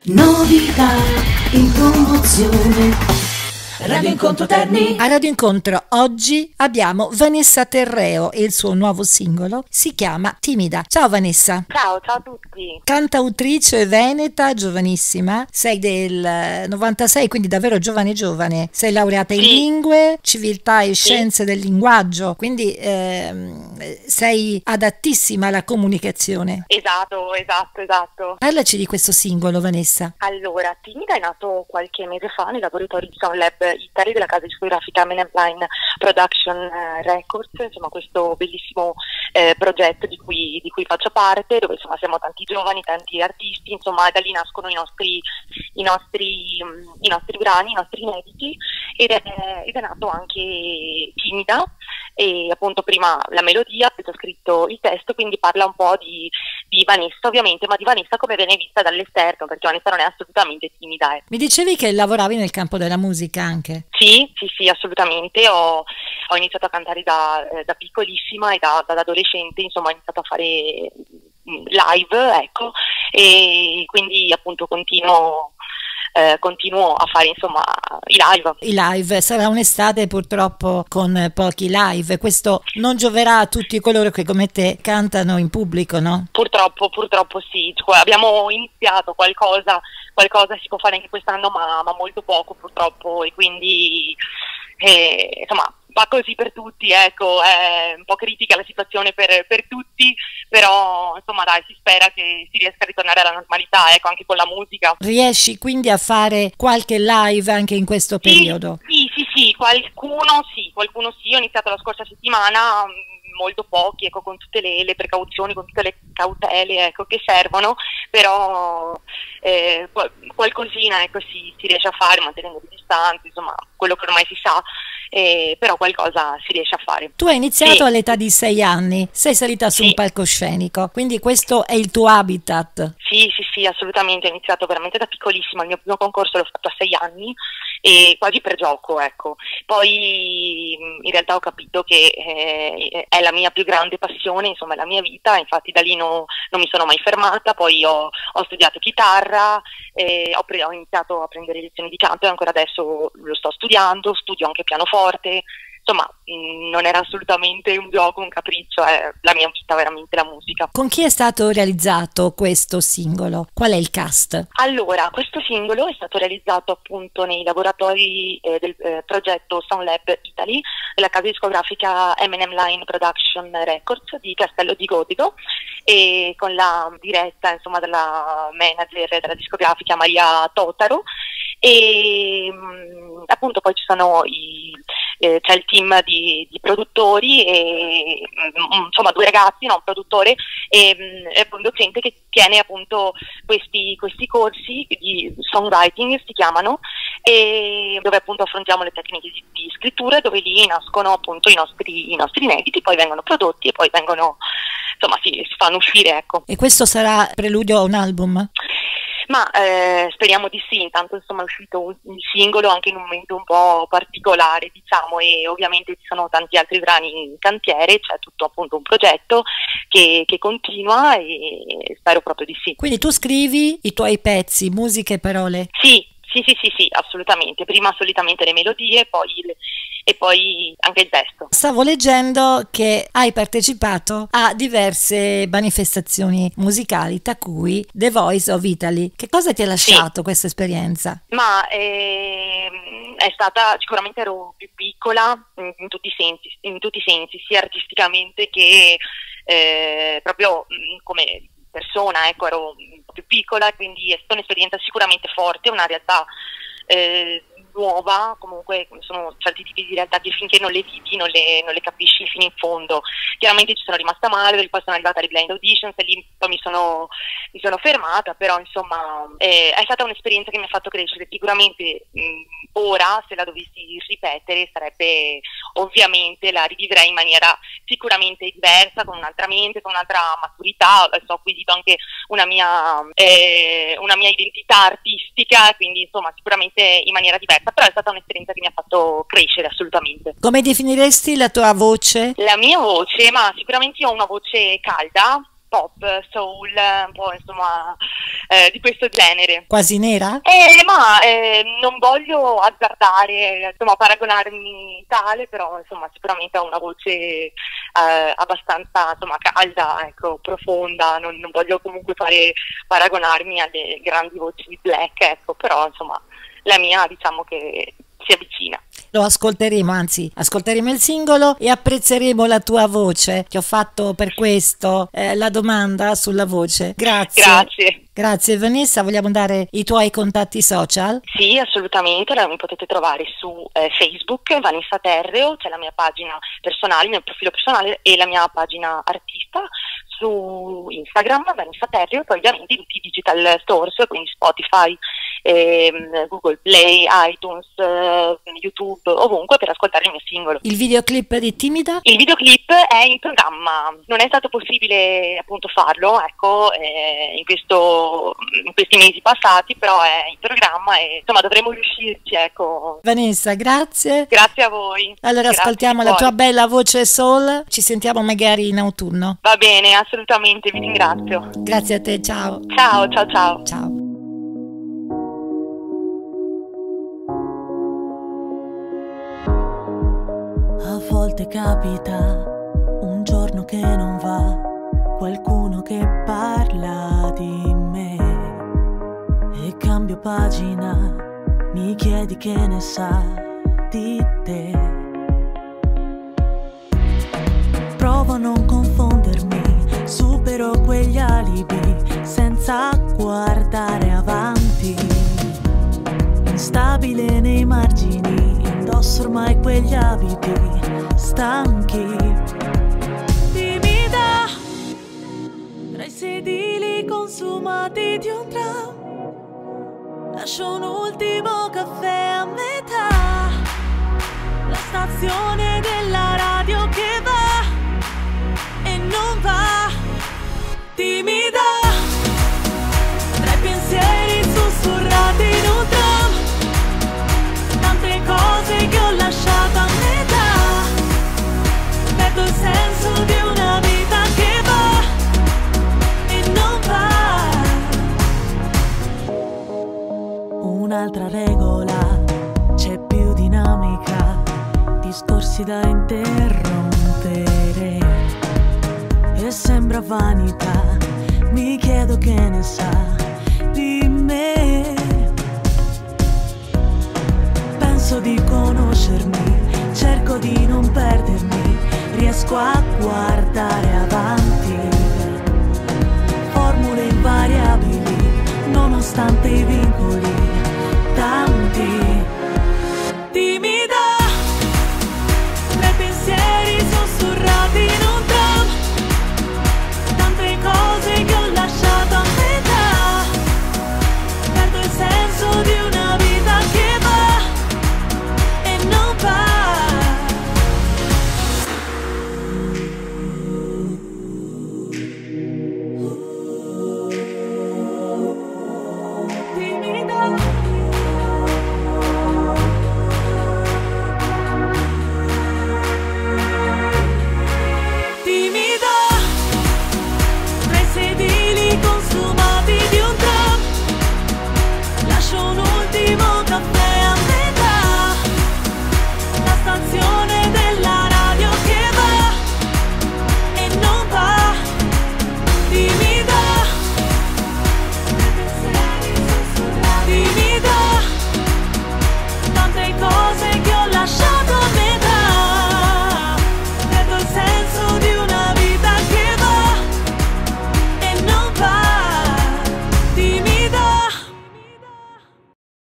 Novità in promozione. Radio Incontro Terni. A Radio Incontro oggi abbiamo Vanessa Terreo e il suo nuovo singolo si chiama Timida. Ciao Vanessa. Ciao a tutti. Cantautrice veneta, giovanissima, sei del 96, quindi davvero giovane giovane. Sei laureata in lingue, civiltà e scienze del linguaggio, quindi sei adattissima alla comunicazione. Esatto. Parlaci di questo singolo, Vanessa. Allora, Timida è nato qualche mese fa nei laboratori di Sound Lab Italy della casa discografica M&M Production Records, insomma questo bellissimo progetto di cui faccio parte, dove insomma siamo tanti giovani, tanti artisti, insomma da lì nascono i nostri brani, i nostri inediti ed è nato anche Timida, e appunto prima la melodia, poi ho scritto il testo, quindi parla un po' di Vanessa ovviamente, ma di Vanessa come viene vista dall'esterno, perché Vanessa non è assolutamente timida. Mi dicevi che lavoravi nel campo della musica anche? Sì, assolutamente. Ho iniziato a cantare da piccolissima e da adolescente, insomma ho iniziato a fare live, ecco, e quindi appunto continuo a fare insomma i live. I live, sarà un'estate purtroppo con pochi live, questo non gioverà a tutti coloro che come te cantano in pubblico, no? Purtroppo sì, cioè, abbiamo iniziato qualcosa si può fare anche quest'anno, ma molto poco purtroppo, e quindi insomma va così per tutti, ecco, è un po' critica la situazione per tutti, però insomma dai, si spera che si riesca a ritornare alla normalità, ecco, anche con la musica. Riesci quindi a fare qualche live anche in questo periodo? Sì, qualcuno sì, ho iniziato la scorsa settimana, molto pochi, ecco, con tutte le precauzioni, con tutte le cautele, ecco, che servono, però qualcosina, ecco, si riesce a fare mantenendo le distanze, insomma quello che ormai si sa, però qualcosa si riesce a fare. Tu hai iniziato all'età di 6 anni, sei salita su un palcoscenico, quindi questo è il tuo habitat? Sì, assolutamente, ho iniziato veramente da piccolissima, il mio primo concorso l'ho fatto a 6 anni, e quasi per gioco, ecco. Poi in realtà ho capito che è la mia più grande passione, insomma è la mia vita, infatti da lì non mi sono mai fermata. Poi ho studiato chitarra, ho iniziato a prendere lezioni di canto e ancora adesso lo sto studiando, studio anche pianoforte. Insomma, non era assolutamente un gioco, un capriccio, è la mia vita veramente la musica. Con chi è stato realizzato questo singolo? Qual è il cast? Allora, questo singolo è stato realizzato appunto nei laboratori del progetto Sound Lab Italy, della casa discografica M&M Production Records di Castello di Godido, e con la diretta insomma della manager della discografica Maria Totaro, e appunto poi ci sono c'è il team di produttori e insomma 2 ragazzi, no, un produttore e un docente che tiene appunto questi corsi di songwriting, si chiamano, e dove appunto affrontiamo le tecniche di scrittura, dove lì nascono appunto i nostri inediti, poi vengono prodotti e poi vengono, insomma si fanno uscire, ecco. E questo sarà preludio a un album? Ma speriamo di sì, intanto insomma è uscito un singolo anche in un momento un po' particolare, diciamo, e ovviamente ci sono tanti altri brani in cantiere, c'è tutto appunto un progetto che continua, e spero proprio di sì. Quindi tu scrivi i tuoi pezzi, musiche e parole? Sì, assolutamente, prima solitamente le melodie e poi anche il testo. Stavo leggendo che hai partecipato a diverse manifestazioni musicali, tra cui The Voice of Italy. Che cosa ti ha lasciato questa esperienza? Ma è stata, sicuramente ero più piccola in tutti i sensi, sia artisticamente che proprio come persona, ecco, ero un po' più piccola, quindi è stata un'esperienza sicuramente forte, una realtà nuova, comunque sono certi tipi di realtà che finché non le vivi non le capisci fino in fondo. Chiaramente ci sono rimasta male, poi sono arrivata alle blind auditions e lì poi mi sono fermata, però insomma è stata un'esperienza che mi ha fatto crescere. Sicuramente ora, se la dovessi ripetere, sarebbe ovviamente, la rivivrei in maniera sicuramente diversa, con un'altra mente, con un'altra maturità. Adesso ho acquisito anche una mia identità artistica, quindi insomma sicuramente in maniera diversa, però è stata un'esperienza che mi ha fatto crescere assolutamente. Come definiresti la tua voce? La mia voce, ma sicuramente io ho una voce calda, pop, soul, un po' insomma di questo genere. Quasi nera? Ma non voglio azzardare, insomma, paragonarmi tale, però insomma sicuramente ha una voce abbastanza insomma calda, ecco, profonda, non voglio comunque paragonarmi alle grandi voci di Black, ecco, però insomma la mia diciamo che si avvicina. Lo ascolteremo, anzi ascolteremo il singolo e apprezzeremo la tua voce. Ti ho fatto per questo la domanda sulla voce. Grazie. Grazie Vanessa, vogliamo dare i tuoi contatti social? Sì, assolutamente, mi potete trovare su Facebook, Vanessa Terreo, c'è la mia pagina personale, il mio profilo personale e la mia pagina artista. Su Instagram, Vanessa Terreo, poi ovviamente tutti i digital stores, quindi Spotify, Google Play, iTunes, YouTube, ovunque per ascoltare il mio singolo. Il videoclip di Timida? Il videoclip è in programma, non è stato possibile appunto farlo, ecco, in questi mesi passati, però è in programma e insomma dovremo riuscirci, ecco. Vanessa, grazie. Grazie a voi. Allora grazie, ascoltiamo la tua bella voce soul, ci sentiamo magari in autunno. Va bene, assolutamente, vi ringrazio. Grazie a te, ciao. Ciao, ciao, ciao. Ciao. A volte capita un giorno che non va, qualcuno che parla di me e cambio pagina, mi chiedi che ne sa di te. Provo a non confondermi, supero quegli alibi senza guardare avanti, instabile nei margini, indosso ormai quegli abiti stanchi. Timida tra i sedili consumati di un tram, lascio un ultimo caffè a metà, la stazione della radio che va e non va. Timida tra i pensieri sussurrati in un tram, tante cose che ho lasciato a metà, perdo il senso di una vita che va e non va. Un'altra regola, c'è più dinamica, discorsi da interrompere e sembra vanità, mi chiedo che ne sa di me. Penso di conoscermi, cerco di non perdermi, riesco a guardare avanti, formule invariabili, nonostante i vincoli tanti.